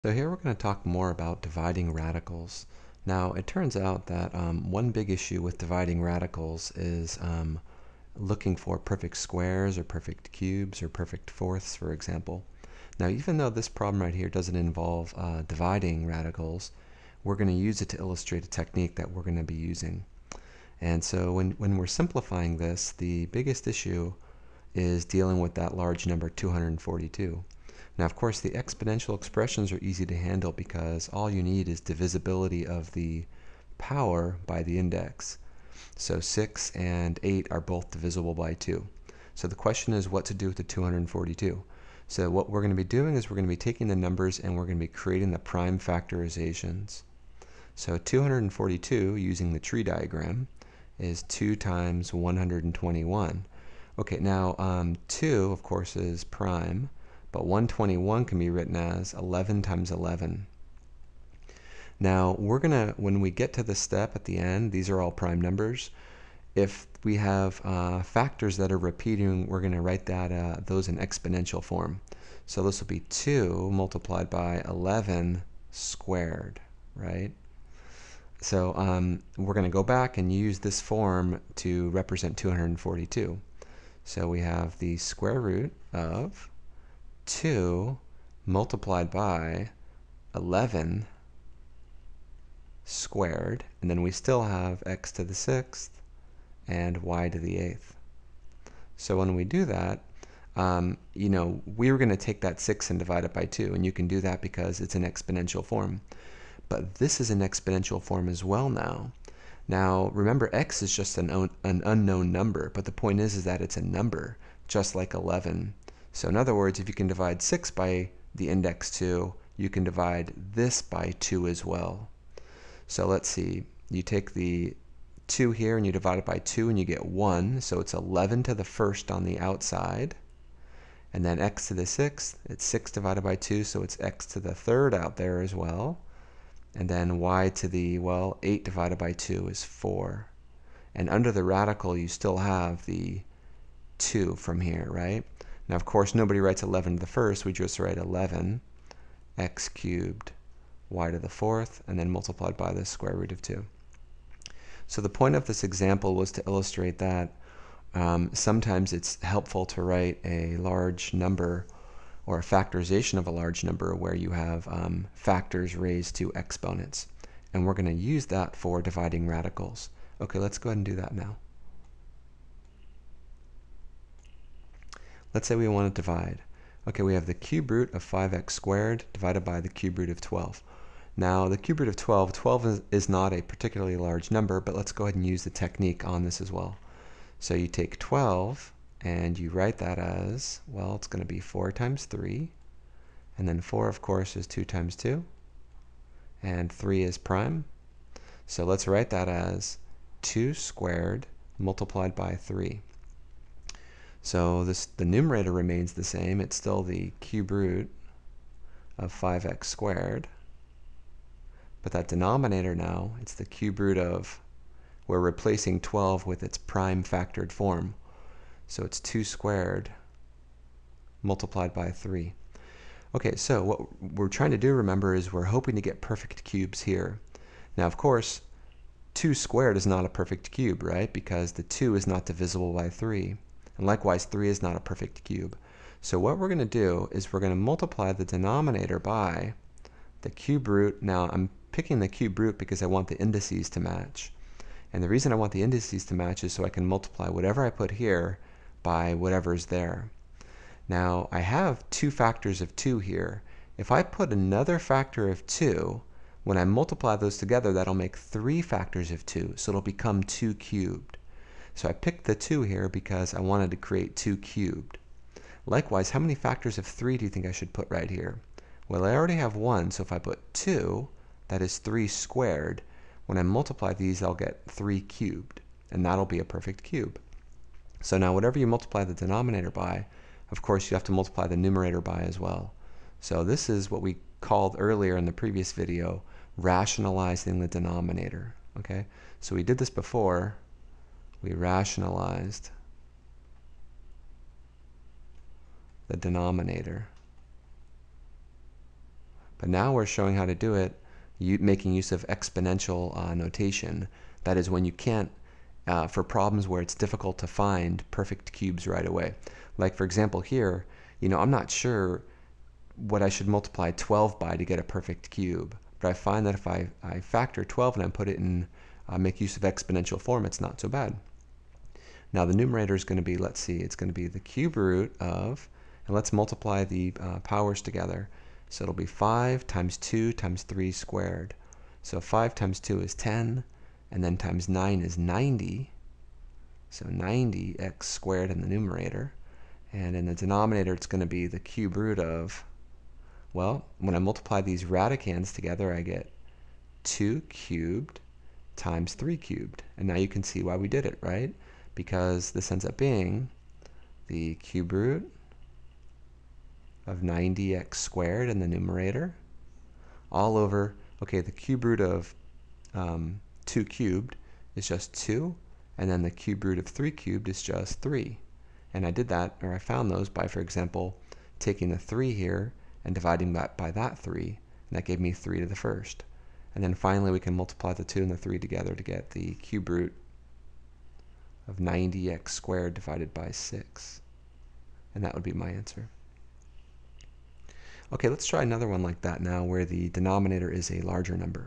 So here we're going to talk more about dividing radicals. Now it turns out that one big issue with dividing radicals is looking for perfect squares or perfect cubes or perfect fourths, for example. Now even though this problem right here doesn't involve dividing radicals, we're going to use it to illustrate a technique that we're going to be using. And so when we're simplifying this, the biggest issue is dealing with that large number 242. Now, of course, the exponential expressions are easy to handle because all you need is divisibility of the power by the index. So 6 and 8 are both divisible by 2. So the question is what to do with the 242. So what we're going to be doing is we're going to be taking the numbers and we're going to be creating the prime factorizations. So 242, using the tree diagram, is 2 times 121. Okay, now 2, of course, is prime, but 121 can be written as 11 times 11. Now, when we get to this step at the end, these are all prime numbers. If we have factors that are repeating, we're going to write those in exponential form. So this will be 2 multiplied by 11 squared, right? So we're going to go back and use this form to represent 242. So we have the square root of 2 multiplied by 11 squared, and then we still have x to the 6th and y to the 8th. So when we do that, we were going to take that 6 and divide it by 2, and you can do that because it's an exponential form. But this is an exponential form as well now. Now, remember, x is just an unknown number, but the point is that it's a number, just like 11. So in other words, if you can divide 6 by the index 2, you can divide this by 2 as well. So let's see, you take the 2 here and you divide it by 2 and you get 1, so it's 11 to the first on the outside. And then x to the 6th, it's 6 divided by 2, so it's x to the third out there as well. And then y to the, 8 divided by 2 is 4. And under the radical, you still have the 2 from here, right? Now, of course, nobody writes 11 to the first. We just write 11 x cubed y to the 4th, and then multiplied by the square root of 2. So the point of this example was to illustrate that sometimes it's helpful to write a large number or a factorization of a large number where you have factors raised to exponents. And we're going to use that for dividing radicals. Okay, let's go ahead and do that now. Let's say we want to divide. Okay, we have the cube root of 5x squared divided by the cube root of 12. Now, the cube root of 12 is not a particularly large number, but let's go ahead and use the technique on this as well. So you take 12 and you write that as, it's going to be 4 times 3. And then 4, of course, is 2 times 2. And 3 is prime. So let's write that as 2 squared multiplied by 3. So the numerator remains the same. It's still the cube root of 5x squared. But that denominator now, it's the cube root of, we're replacing 12 with its prime factored form. So it's 2 squared multiplied by 3. Okay, so what we're trying to do, remember, is we're hoping to get perfect cubes here. Now, of course, 2 squared is not a perfect cube, right? Because the 2 is not divisible by 3. And likewise, 3 is not a perfect cube. So what we're going to do is we're going to multiply the denominator by the cube root. Now, I'm picking the cube root because I want the indices to match. And the reason I want the indices to match is so I can multiply whatever I put here by whatever's there. Now, I have 2 factors of 2 here. If I put another factor of 2, when I multiply those together, that'll make 3 factors of 2, so it'll become 2 cubed. So I picked the 2 here because I wanted to create 2 cubed. Likewise, how many factors of 3 do you think I should put right here? Well, I already have 1, so if I put 2, that is 3 squared. When I multiply these, I'll get 3 cubed, and that'll be a perfect cube. So now whatever you multiply the denominator by, of course you have to multiply the numerator by as well. So this is what we called earlier in the previous video, rationalizing the denominator. Okay, so we did this before. We rationalized the denominator But now we're showing how to do it making use of exponential notation. That is when you can't, for problems where it's difficult to find perfect cubes right away. Like for example here, I'm not sure what I should multiply 12 by to get a perfect cube. But I find that if I factor 12 and I put it in, make use of exponential form, it's not so bad. Now the numerator is going to be, let's see, it's going to be the cube root of, and let's multiply the powers together. So it'll be 5 times 2 times 3 squared. So 5 times 2 is 10, and then times 9 is 90. So 90x squared in the numerator. And in the denominator, it's going to be the cube root of, well, when I multiply these radicands together, I get 2 cubed times 3 cubed. And now you can see why we did it, right? Because this ends up being the cube root of 90x squared in the numerator, all over, okay, the cube root of 2 cubed is just 2, and then the cube root of 3 cubed is just 3. And I did that, or I found those by, for example, taking the 3 here and dividing that by that 3, and that gave me 3 to the first. And then finally we can multiply the 2 and the 3 together to get the cube root of 90x squared divided by 6. And that would be my answer. Okay, let's try another one like that now where the denominator is a larger number.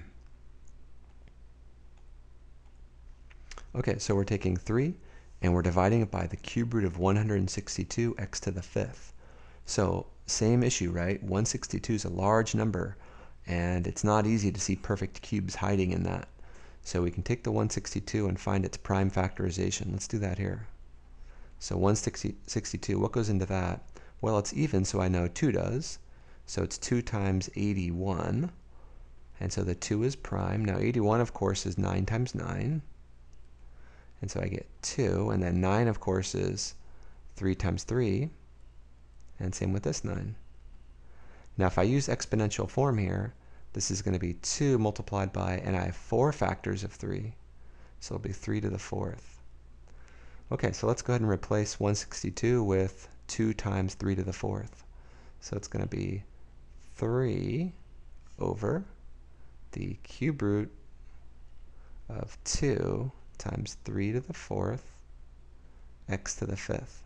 Okay, so we're taking 3 and we're dividing it by the cube root of 162 x to the 5th. So same issue, right? 162 is a large number and it's not easy to see perfect cubes hiding in that. So we can take the 162 and find its prime factorization. Let's do that here. So 162, what goes into that? Well, it's even, so I know 2 does. So it's 2 times 81. And so the 2 is prime. Now 81, of course, is 9 times 9. And so I get 2. And then 9, of course, is 3 times 3. And same with this 9. Now if I use exponential form here, this is going to be 2 multiplied by, and I have 4 factors of 3. So it'll be 3 to the 4th. Okay, so let's go ahead and replace 162 with 2 times 3 to the 4th. So it's going to be 3 over the cube root of 2 times 3 to the 4th x to the 5th.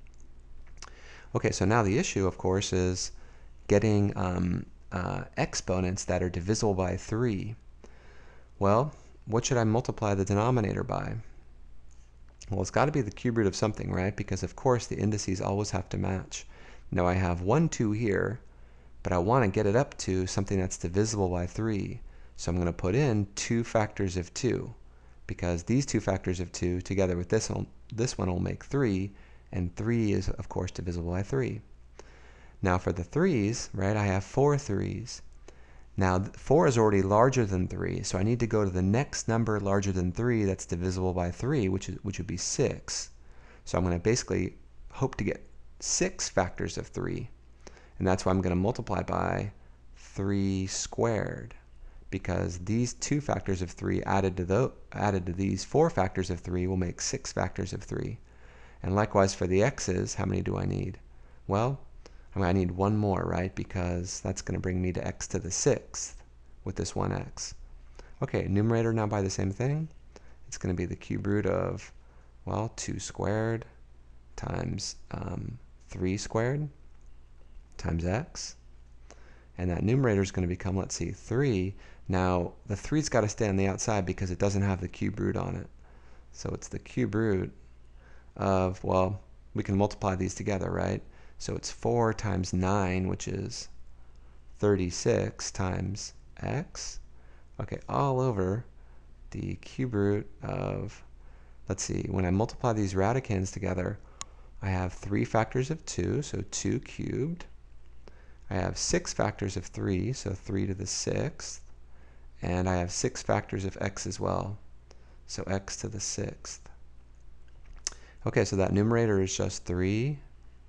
Okay, so now the issue, of course, is getting exponents that are divisible by 3. Well, what should I multiply the denominator by? Well, it's got to be the cube root of something, right? Because, of course, the indices always have to match. Now, I have 1, 2 here, but I want to get it up to something that's divisible by 3. So I'm going to put in 2 factors of 2, because these 2 factors of 2 together with this one will make 3, and 3 is, of course, divisible by 3. Now, for the 3's, right, I have 4 3's. Now, 4 is already larger than 3, so I need to go to the next number larger than 3 that's divisible by 3, which would be 6. So I'm going to basically hope to get 6 factors of 3. And that's why I'm going to multiply by 3 squared, because these 2 factors of 3 added to these 4 factors of 3 will make 6 factors of 3. And likewise for the x's, how many do I need? Well, I need one more, right? Because that's going to bring me to x to the 6th with this 1x. Okay, numerator now by the same thing. It's going to be the cube root of, well, 2 squared times 3 squared times x. And that numerator is going to become, let's see, 3. Now, the 3's got to stay on the outside because it doesn't have the cube root on it. So it's the cube root of, well, we can multiply these together, right? So it's 4 times 9, which is 36 times x. Okay, all over the cube root of, let's see, when I multiply these radicands together, I have 3 factors of 2, so 2 cubed. I have 6 factors of 3, so 3 to the 6th. And I have 6 factors of x as well, so x to the 6th. Okay, so that numerator is just 3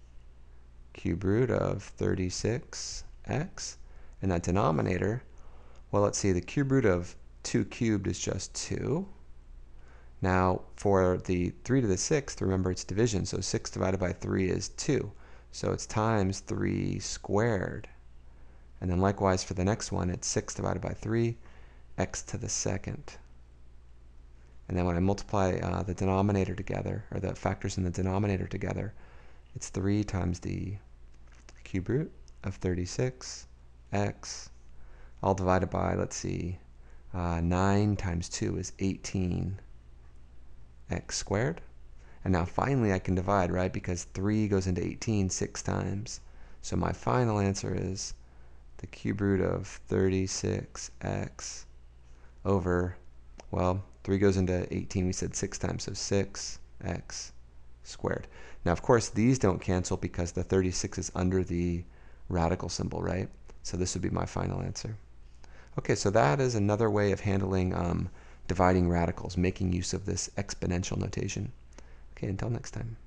cube root of 36x. And that denominator, well, let's see, the cube root of 2 cubed is just 2. Now, for the 3 to the 6th, remember it's division, so 6 divided by 3 is 2. So it's times 3 squared. And then likewise for the next one, it's 6 divided by 3, x to the second. And then when I multiply the denominator together, or the factors in the denominator together, it's 3 times the cube root of 36, x, all divided by, let's see, 9 times 2 is 18, x squared. And now finally I can divide, right? Because 3 goes into 18 6 times. So my final answer is the cube root of 36x over, well, 3 goes into 18, we said 6 times, so 6x squared. Now, of course, these don't cancel because the 36 is under the radical symbol, right? So this would be my final answer. Okay, so that is another way of handling dividing radicals, making use of this exponential notation. Okay, until next time.